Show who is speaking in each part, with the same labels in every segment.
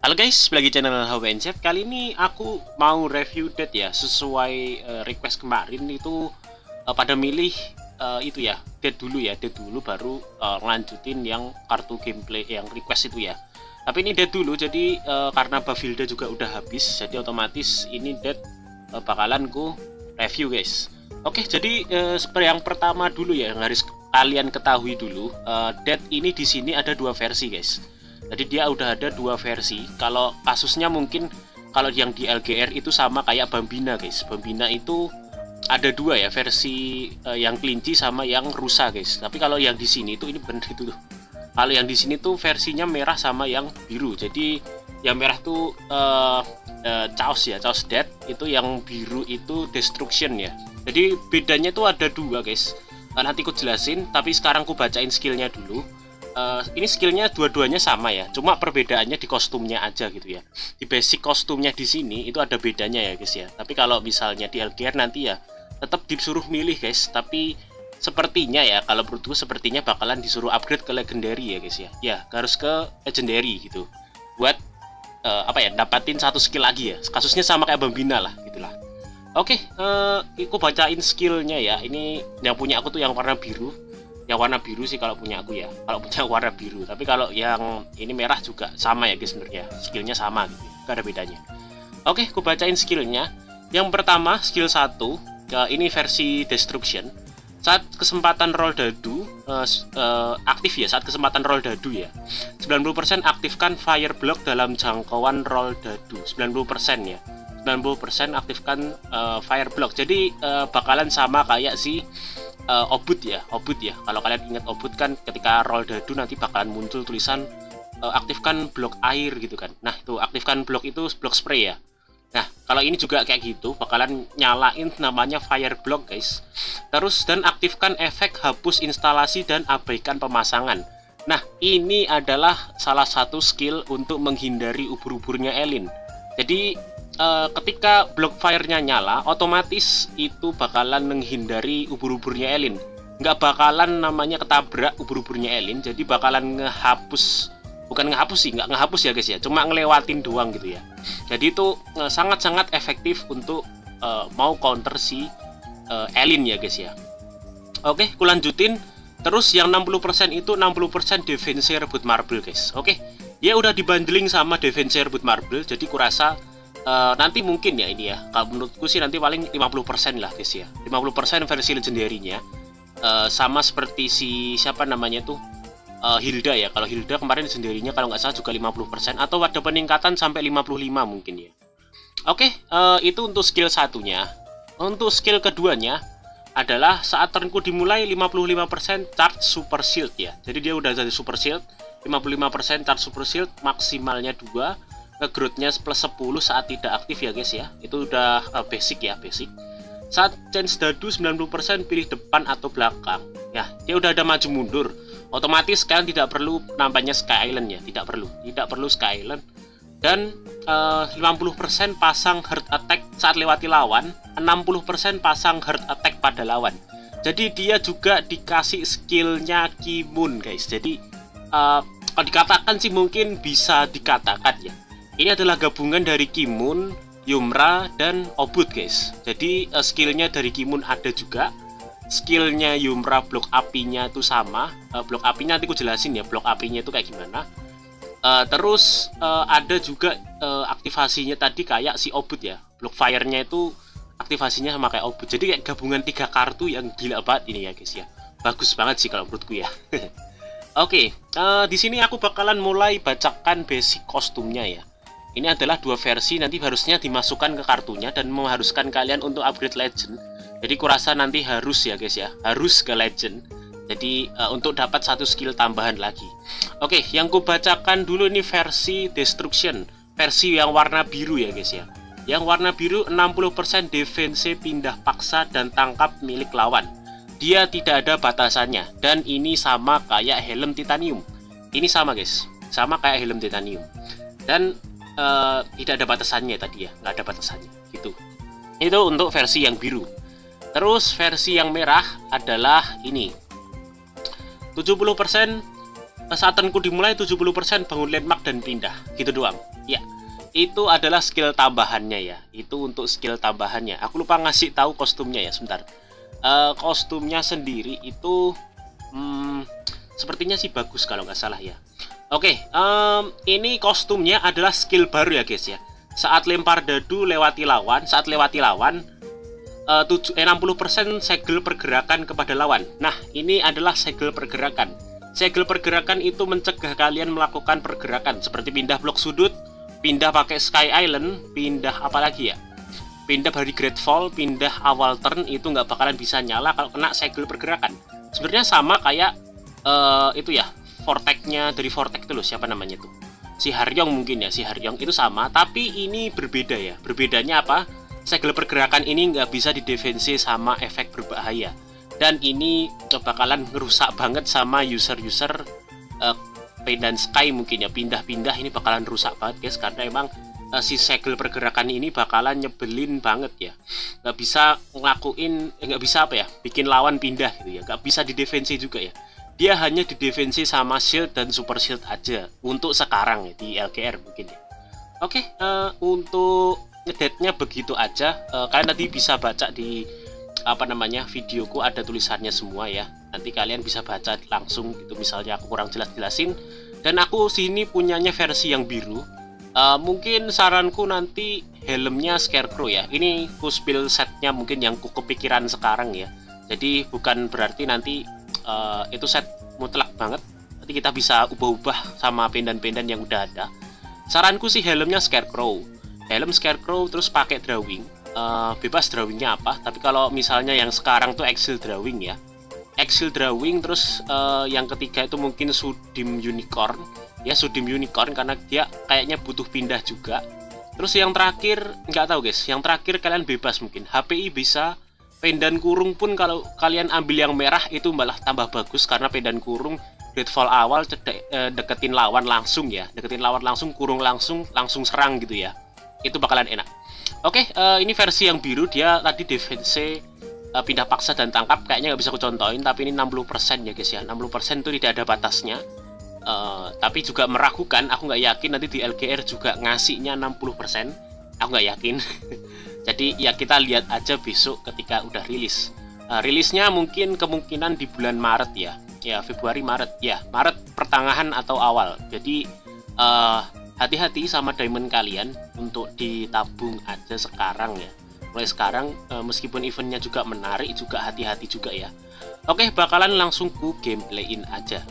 Speaker 1: Halo guys, lagi channel HWNZ. Kali ini aku mau review Dead ya, sesuai request kemarin itu pada milih itu ya, Dead dulu baru lanjutin yang kartu gameplay yang request itu ya. Tapi ini Dead dulu, jadi karena Bavilda juga udah habis, jadi otomatis ini Dead bakalan ku review guys. Oke, jadi seperti yang pertama dulu ya, yang harus kalian ketahui dulu, Dead ini di sini ada dua versi guys. Jadi dia udah ada dua versi. Kalau kasusnya mungkin kalau yang di LGR itu sama kayak Bambina guys. Bambina itu ada dua ya, versi yang kelinci sama yang rusa guys. Tapi kalau yang di sini itu ini bener itu tuh. Kalau yang di sini tuh versinya merah sama yang biru. Jadi yang merah tuh Chaos ya, Chaos Dead. Itu yang biru itu Destruction ya. Jadi bedanya tuh ada dua guys. Nanti aku jelasin, tapi sekarang aku bacain skillnya dulu. Ini skillnya dua-duanya sama ya, cuma perbedaannya di kostumnya aja gitu ya. Di basic kostumnya di sini itu ada bedanya ya guys ya. Tapi kalau misalnya di LGR nanti ya tetap disuruh milih guys. Tapi sepertinya ya, kalau menurutku sepertinya bakalan disuruh upgrade ke legendary ya guys ya. Ya harus ke legendary gitu. Buat dapatin satu skill lagi ya. Kasusnya sama kayak Bambina lah gitulah. Oke, aku bacain skillnya ya. Ini yang punya aku tuh yang warna biru. Yang warna biru sih kalau punya aku ya, kalau punya warna biru. Tapi kalau yang ini merah juga sama ya guys, sebenarnya skillnya sama gitu ya, gak ada bedanya. Oke, aku bacain skillnya. Yang pertama skill 1, ini versi Destruction. Saat kesempatan roll dadu aktif ya, saat kesempatan roll dadu ya, 90% aktifkan fire block dalam jangkauan roll dadu. 90% ya, 90% aktifkan fire block. Jadi bakalan sama kayak si Obud ya. Kalau kalian ingat Obud kan ketika roll dadu nanti bakalan muncul tulisan aktifkan blok air gitu kan. Nah, itu aktifkan blok itu blok spray ya. Nah, kalau ini juga kayak gitu, bakalan nyalain namanya fire block guys. Terus dan aktifkan efek hapus instalasi dan abaikan pemasangan. Nah, ini adalah salah satu skill untuk menghindari ubur-uburnya Elin. Jadi ketika block fire-nya nyala, otomatis itu bakalan menghindari ubur-uburnya Elin. Nggak bakalan namanya ketabrak ubur-uburnya Elin, jadi bakalan ngehapus, bukan ngehapus sih, nggak ngehapus ya guys ya, cuma ngelewatin doang gitu ya. Jadi itu sangat-sangat efektif untuk mau counter si Elin ya guys ya. Oke, aku lanjutin. Terus yang 60% itu 60% defense rebut marble guys. Oke, dia udah dibundling sama defense rebut marble, jadi kurasa nanti mungkin ya ini ya, kalau menurutku sih nanti paling 50% lah guys ya, 50% versi legendary-nya sama seperti si siapa namanya tuh Hilda ya. Kalau Hilda kemarin legendary-nya kalau nggak salah juga 50%, atau ada peningkatan sampai 55 mungkin ya. Oke, itu untuk skill satunya. Untuk skill keduanya adalah saat turnku dimulai 55% charge super shield ya. Jadi dia udah jadi super shield, 55% charge super shield, maksimalnya 2, growth-nya plus 10 saat tidak aktif ya guys ya. Itu udah basic ya, basic. Saat chance dadu 90% pilih depan atau belakang. Ya, dia udah ada maju mundur. Otomatis kalian tidak perlu nampaknya Sky Island ya, tidak perlu Sky Island. Dan 50% pasang heart attack saat lewati lawan, 60% pasang heart attack pada lawan. Jadi dia juga dikasih skillnya Kimun guys. Jadi kalau dikatakan sih mungkin bisa dikatakan ya, ini adalah gabungan dari Kimun, Yumra, dan Obud guys. Jadi skillnya dari Kimun ada juga, skillnya Yumra blok apinya itu sama. Blok apinya nanti aku jelasin ya, blok apinya itu kayak gimana. Terus ada juga aktivasinya tadi kayak si Obud ya, blok fire-nya itu aktivasinya sama kayak Obud. Jadi kayak gabungan 3 kartu yang gila banget ini ya guys ya. Bagus banget sih kalau menurutku ya. Oke, di sini aku bakalan mulai bacakan basic kostumnya ya. Ini adalah dua versi, nanti harusnya dimasukkan ke kartunya dan mengharuskan kalian untuk upgrade legend. Jadi kurasa nanti harus ya guys ya, harus ke legend. Jadi untuk dapat satu skill tambahan lagi. Oke, yang ku bacakan dulu ini versi Destruction, versi yang warna biru ya guys ya. Yang warna biru 60% defense pindah paksa dan tangkap milik lawan. Dia tidak ada batasannya, dan ini sama kayak helm titanium. Ini sama guys, sama kayak helm titanium. Dan tidak ada batasannya tadi ya, nggak ada batasannya gitu. Itu untuk versi yang biru. Terus versi yang merah adalah ini 70% saat turnku dimulai, 70% bangun landmark dan pindah gitu doang. Ya, itu adalah skill tambahannya ya. Itu untuk skill tambahannya. Aku lupa ngasih tahu kostumnya ya, sebentar. Kostumnya sendiri itu sepertinya sih bagus kalau nggak salah ya. Oke, ini kostumnya adalah skill baru ya guys ya. Saat lempar dadu lewati lawan, saat lewati lawan 60% segel pergerakan kepada lawan. Nah, ini adalah segel pergerakan. Segel pergerakan itu mencegah kalian melakukan pergerakan seperti pindah blok sudut, pindah pakai Sky Island, pindah apa lagi ya? Pindah dari Great Fall, pindah awal turn itu nggak bakalan bisa nyala kalau kena segel pergerakan. Sebenarnya sama kayak itu ya, Vortex-nya dari Vortex itu loh, siapa namanya tuh? Si Haryong mungkin ya, si Haryong itu sama, tapi ini berbeda ya. Berbedanya apa? Segel pergerakan ini nggak bisa didefensi sama efek berbahaya. Dan ini bakalan ngerusak banget sama user-user Pain dan Sky mungkin ya. Pindah-pindah ini bakalan rusak banget guys, karena emang si segel pergerakan ini bakalan nyebelin banget ya. Nggak bisa ngelakuin, nggak bisa apa ya, bikin lawan pindah gitu ya. Nggak bisa didefensi juga ya. Dia hanya didefensi sama shield dan super shield aja untuk sekarang ya, di LGR mungkin ya. Oke, untuk ngedate-nya begitu aja. Kalian nanti bisa baca di apa namanya videoku, ada tulisannya semua ya. Nanti kalian bisa baca langsung gitu, misalnya aku kurang jelas-jelasin. Dan aku sini punyanya versi yang biru. Mungkin saranku nanti helmnya Scarecrow ya. Ini ku spill setnya mungkin yang ku kepikiran sekarang ya. Jadi bukan berarti nanti itu set mutlak banget. Nanti kita bisa ubah-ubah sama pendan-pendan yang udah ada. Saranku sih helmnya Scarecrow. Helm Scarecrow terus pakai drawing. Bebas drawingnya apa. Tapi kalau misalnya yang sekarang tuh Exile drawing ya. Exile drawing terus yang ketiga itu mungkin Sudim Unicorn. Ya Sudim Unicorn karena dia kayaknya butuh pindah juga. Terus yang terakhir nggak tahu guys. Yang terakhir kalian bebas mungkin. HPI bisa. Pendan kurung pun kalau kalian ambil yang merah itu malah tambah bagus, karena pendan kurung Greatfall awal deketin lawan langsung ya, deketin lawan langsung, kurung langsung serang gitu ya, itu bakalan enak. Oke, ini versi yang biru, dia tadi defense pindah paksa dan tangkap kayaknya nggak bisa aku contohin, tapi ini 60% ya guys ya. 60% itu tidak ada batasnya. Tapi juga meragukan, aku nggak yakin nanti di LGR juga ngasihnya 60%, aku nggak yakin. Jadi ya kita lihat aja besok ketika udah rilis. Rilisnya mungkin kemungkinan di bulan Maret ya. Ya Februari Maret ya, Maret pertengahan atau awal. Jadi hati-hati sama diamond kalian untuk ditabung aja sekarang ya. Mulai sekarang meskipun eventnya juga menarik, juga hati-hati juga ya. Oke, bakalan langsung ku gameplayin aja.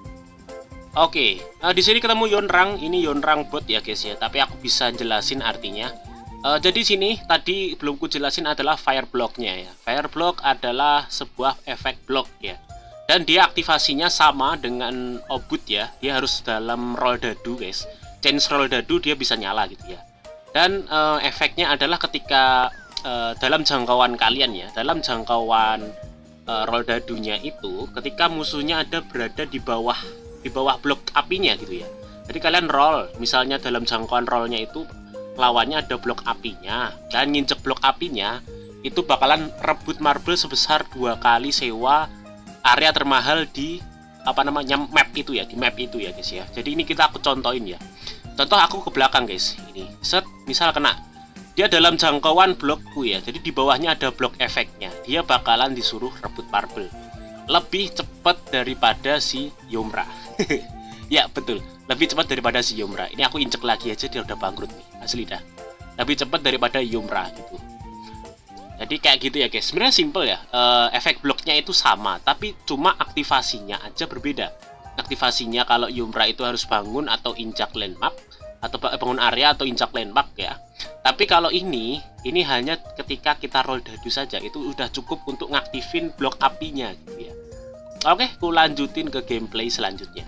Speaker 1: Oke, di sini ketemu Yonrang. Ini Yonrang bot ya guys ya, tapi aku bisa jelasin artinya. Jadi sini tadi belum ku jelasin adalah fire block-nya ya. Fire block adalah sebuah efek block ya. Dan dia aktivasinya sama dengan obut ya. Dia harus dalam roll dadu guys. Change roll dadu dia bisa nyala gitu ya. Dan efeknya adalah ketika dalam jangkauan kalian ya. Dalam jangkauan roll dadunya itu, ketika musuhnya ada berada di bawah blok apinya gitu ya. Jadi kalian roll, misalnya dalam jangkauan rollnya itu lawannya ada blok apinya, dan nginjek blok apinya itu bakalan rebut marble sebesar 2 kali sewa area termahal di apa namanya map itu ya, di map itu ya guys ya. Jadi ini aku contohin ya. Contoh aku ke belakang guys, ini set misal kena, dia dalam jangkauan blokku ya, jadi di bawahnya ada blok efeknya, dia bakalan disuruh rebut marble lebih cepat daripada si Yomra. Ya betul, lebih cepat daripada si Yomra. Ini aku injek lagi aja dia udah bangkrut nih, asli dah. Lebih cepat daripada Yomra gitu. Jadi kayak gitu ya guys. Sebenarnya simple ya. Efek bloknya itu sama, tapi cuma aktivasinya aja berbeda. Aktivasinya kalau Yomra itu harus bangun atau injak landmark, atau bangun area atau injak landmark ya. Tapi kalau ini hanya ketika kita roll dadu saja, itu udah cukup untuk ngaktifin blok apinya gitu ya. Oke, aku lanjutin ke gameplay selanjutnya.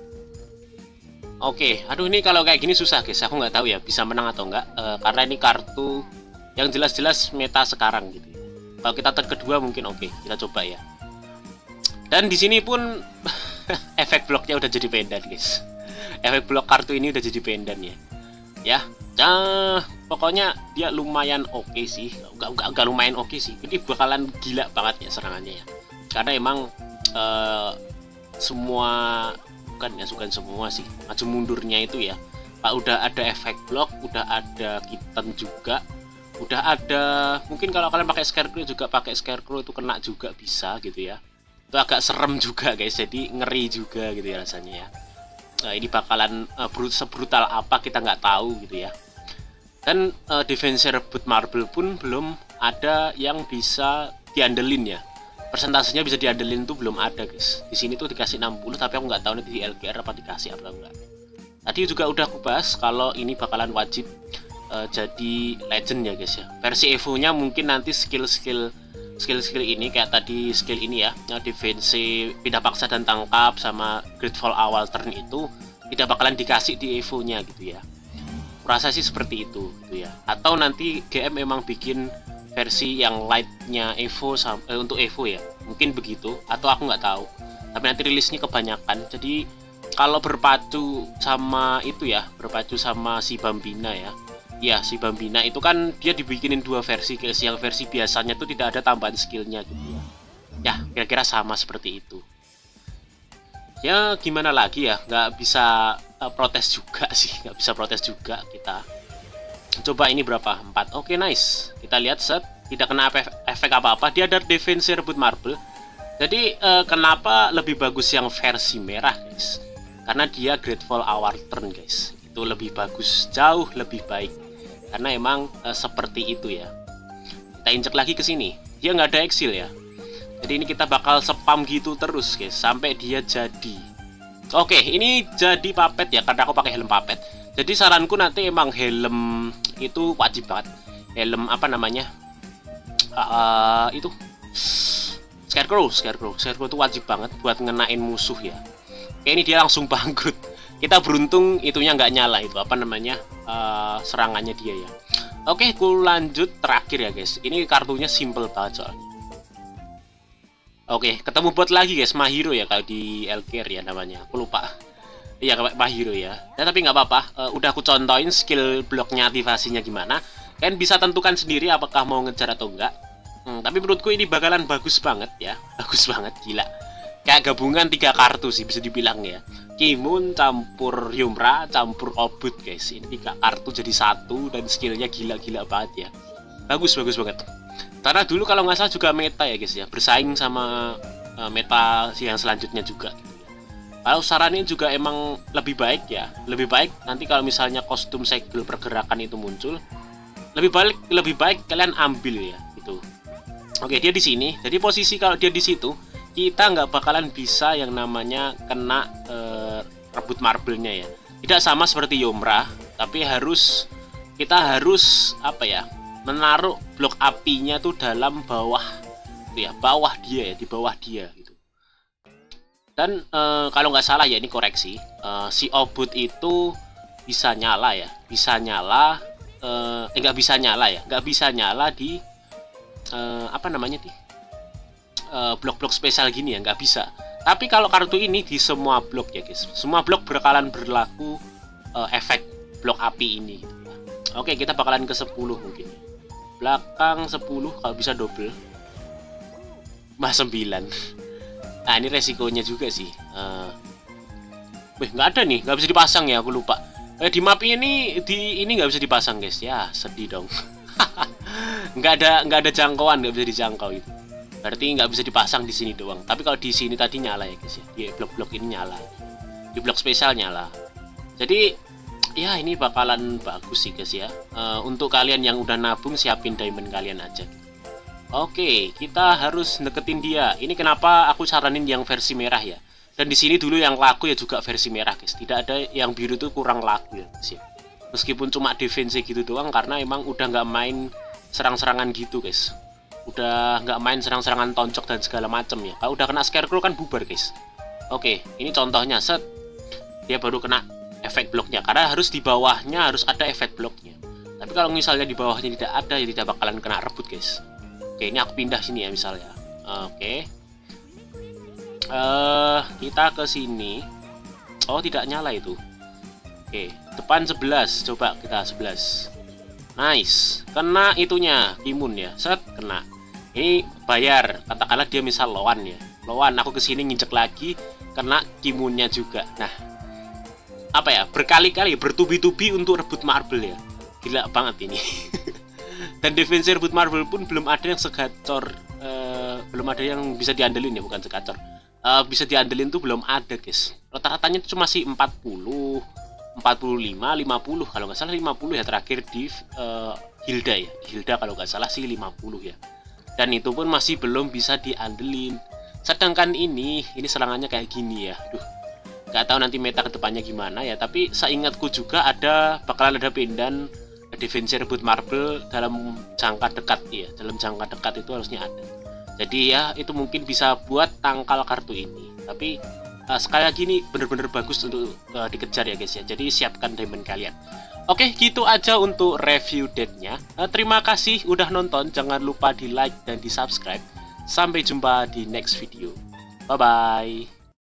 Speaker 1: Oke, aduh ini kalau kayak gini susah guys, aku nggak tahu ya bisa menang atau enggak, karena ini kartu yang jelas-jelas meta sekarang gitu. Kalau kita turn kedua mungkin oke, kita coba ya. Dan di sini pun efek bloknya udah jadi pendan guys. Efek blok kartu ini udah jadi pendan ya. Ya, pokoknya dia lumayan oke sih, enggak lumayan oke sih. Ini bakalan gila banget ya serangannya ya. Karena emang semua bukan semua sih, maju mundurnya itu ya Pak, udah ada efek block, udah ada kitten juga, udah ada, mungkin kalau kalian pakai scarecrow juga, pakai scarecrow itu kena juga bisa gitu ya. Itu agak serem juga guys, jadi ngeri juga gitu ya rasanya ya. Nah, ini bakalan sebrutal apa kita nggak tahu gitu ya. Dan defense rebut marble pun belum ada yang bisa diandelin ya. Persentasenya bisa diandelin tuh belum ada guys. Di sini tuh dikasih 60, tapi aku nggak tahu nanti di LGR apa dikasih apa enggak. Tadi juga udah aku bahas kalau ini bakalan wajib jadi legend ya guys ya. Versi Evo-nya mungkin nanti skill ini kayak tadi skill ini ya, defense pindah paksa dan tangkap sama Gridfall awal turn itu tidak bakalan dikasih di Evo-nya gitu ya. Rasa sih seperti itu gitu ya. Atau nanti GM memang bikin versi yang light-nya Evo untuk Evo ya. Mungkin begitu atau aku nggak tahu. Tapi nanti rilisnya kebanyakan. Jadi kalau berpacu sama itu ya, berpacu sama si Bambina ya. Ya, si Bambina itu kan dia dibikinin dua versi guys. Yang versi biasanya tuh tidak ada tambahan skillnya gitu ya. Ya, kira-kira sama seperti itu. Ya, gimana lagi ya, nggak bisa protes juga sih. Nggak bisa protes juga kita. Coba ini berapa? 4. Oke, nice. Kita lihat set, tidak kena efek apa-apa. Dia ada defense rebut marble. Jadi, kenapa lebih bagus yang versi merah guys? Karena dia Gridfall awal turn guys, itu lebih bagus, jauh lebih baik, karena emang seperti itu ya. Kita injek lagi ke sini, dia nggak ada exil ya, jadi ini kita bakal spam gitu terus guys sampai dia jadi. Oke, ini jadi puppet ya, karena aku pakai helm puppet. Jadi saranku nanti emang helm itu wajib banget, helm apa namanya, itu Scarecrow itu wajib banget buat ngenain musuh ya. Kayak ini dia langsung bangkrut. Kita beruntung itunya nggak nyala itu apa namanya serangannya dia ya. Oke, aku lanjut terakhir ya guys. Ini kartunya simple banget soalnya. Oke, ketemu bot lagi guys, Mahiro ya kalau di LKR ya namanya. Aku lupa. Iya, Mahiro ya. Ya tapi nggak apa-apa. Udah aku contohin skill bloknya aktivasinya gimana. Kalian bisa tentukan sendiri apakah mau ngejar atau enggak. Tapi menurutku ini bakalan bagus banget ya. Bagus banget, gila. Kayak gabungan 3 kartu sih bisa dibilang ya. Kimun campur Yumra campur Obut guys. Ini 3 kartu jadi satu dan skillnya gila-gila banget ya. Bagus banget. Karena dulu kalau nggak salah juga meta ya guys ya. Bersaing sama meta yang selanjutnya juga gitu ya. Kalau sarannya juga emang lebih baik ya. Lebih baik nanti kalau misalnya kostum segel pergerakan itu muncul, lebih baik kalian ambil ya gitu. Oke, dia di sini. Jadi posisi kalau dia di situ, kita nggak bakalan bisa yang namanya kena rebut marble-nya ya. Tidak sama seperti Yomra, tapi kita harus apa ya, menaruh blok apinya tuh dalam bawah ya, di bawah dia gitu. Dan kalau nggak salah ya, ini koreksi, si Obut itu bisa nyala ya, nggak bisa nyala di apa namanya sih, blok-blok spesial gini ya, nggak bisa. Tapi kalau kartu ini di semua blok ya guys, semua blok bakalan berlaku efek blok api ini gitu ya. Oke, kita bakalan ke 10 mungkin, belakang 10 kalau bisa double mas 9. Nah ini resikonya juga sih. Nggak ada nih, nggak bisa dipasang ya, aku lupa. Di map ini nggak bisa dipasang guys ya, sedih dong. nggak ada jangkauan, nggak bisa dijangkau itu. Berarti nggak bisa dipasang di sini doang. Tapi kalau di sini tadi nyala ya guys ya. Di blok-blok ini nyala. Di blok spesial nyala. Jadi ya ini bakalan bagus sih guys ya. Untuk kalian yang udah nabung, siapin diamond kalian aja. Oke, kita harus deketin dia. Ini kenapa aku saranin yang versi merah ya. Dan di sini dulu yang laku ya juga versi merah guys. Tidak ada yang biru itu kurang laku ya guys ya. Meskipun cuma defense gitu doang, karena emang udah nggak main serang-serangan gitu guys. Udah nggak main serang-serangan toncok dan segala macem ya. Kalau udah kena scarecrow kan bubar guys. Oke, ini contohnya set. Dia baru kena efek bloknya, karena harus di bawahnya harus ada efek bloknya. Tapi kalau misalnya di bawahnya tidak ada, ya tidak bakalan kena rebut guys. Oke, ini aku pindah sini ya misalnya. Oke, kita ke sini. Oh, tidak nyala itu. Oke, depan 11. Coba kita 11. Nice, kena itunya Kimun ya, set kena. Ini bayar, katakanlah dia misal lawan ya, lawan aku kesini nginjek lagi, kena Kimunnya juga. Nah apa ya, berkali-kali bertubi-tubi untuk rebut marble ya. Gila banget ini. Dan defense rebut marble pun belum ada yang segacor, belum ada yang bisa diandelin ya, bukan segacor. Bisa diandelin tuh belum ada guys. Rata-ratanya itu cuma sih 40, 45, 50 kalau nggak salah 50 ya terakhir di Hilda ya. Hilda kalau nggak salah sih 50 ya. Dan itu pun masih belum bisa diandelin. Sedangkan ini serangannya kayak gini ya. Duh, nggak tahu nanti meta kedepannya gimana ya. Tapi seingatku juga bakalan ada pendan defense rebut marble dalam jangka dekat ya. Dalam jangka dekat itu harusnya ada. Jadi ya itu mungkin bisa buat tangkal kartu ini. Tapi sekali lagi ini bener-bener bagus untuk dikejar ya guys ya. Jadi siapkan diamond kalian. Oke, gitu aja untuk review decknya. Terima kasih udah nonton. Jangan lupa di like dan di subscribe. Sampai jumpa di next video. Bye bye.